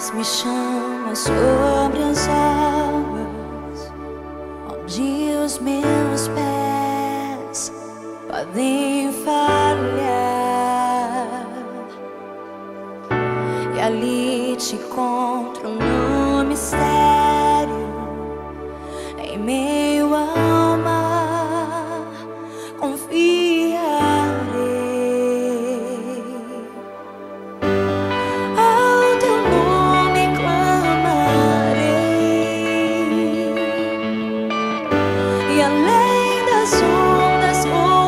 me chama sobre as águas, onde os meus pés podem falhar, e ali te encontro no mistério, em meio ao mar, confiarei. Ao teu nome clamarei, e além das ondas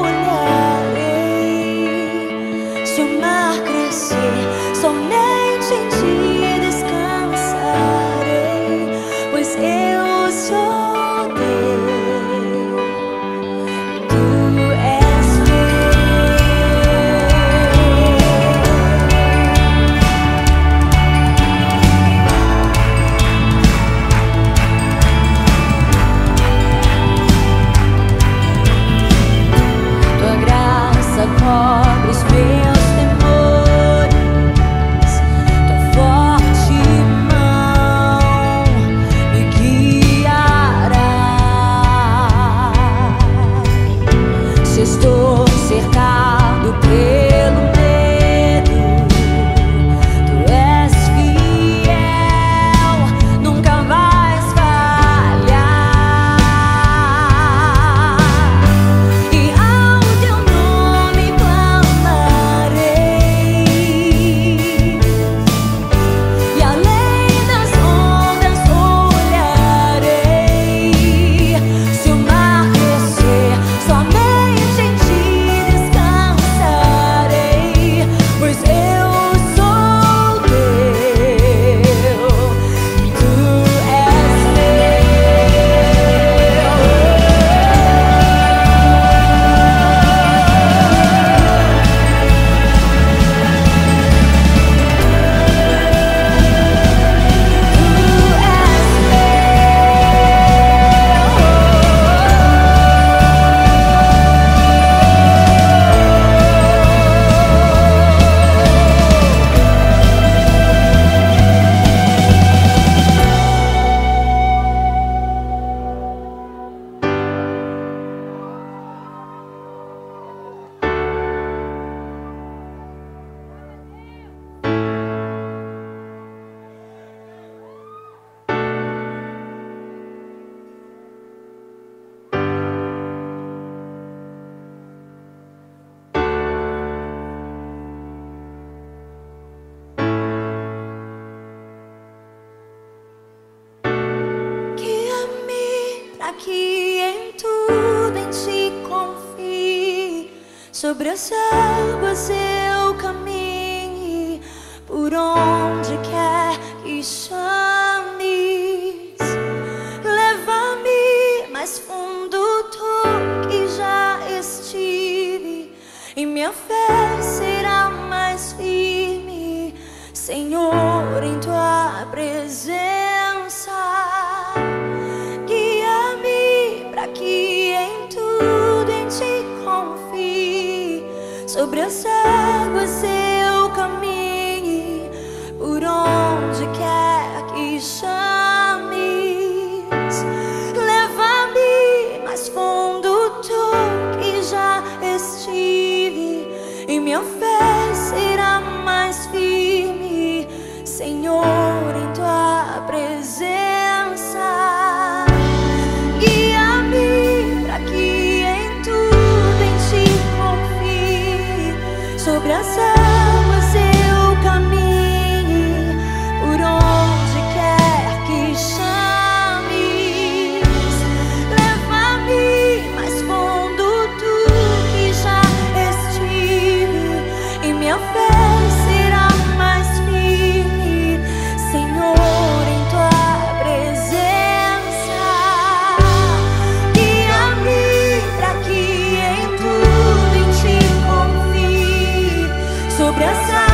olharei. Se o mar crescer, somente em ti descansarei, pois eu sou teu. Cobre os meus temores, tua forte mão me guiará. Se estou cercado pelo medo, tu és fiel, nunca vais falhar. E ao teu nome e além das ondas olharei. Se o mar crescer, somente em ti descansarei, pois eu sou teu, tu és meu. Que em tudo em ti confie, sobre as águas eu caminhe, por onde quer que chames. Leva-me mais fundo tu que já estive, e minha fé será mais firme, Senhor, em tua presença. Que em tudo em ti confie, sobre as águas eu caminhe, por onde quer que chames. Leva-me mais fundo tu que já estive, e minha fé será mais firme, Senhor, em tua presença. Sobre as águas eu caminhe, por onde quer que chames. Leva-me mais fundo tu que já estive, e minha fé será mais firme, Senhor, em tua presença. Guia-me para que em tudo em ti confie, sobre as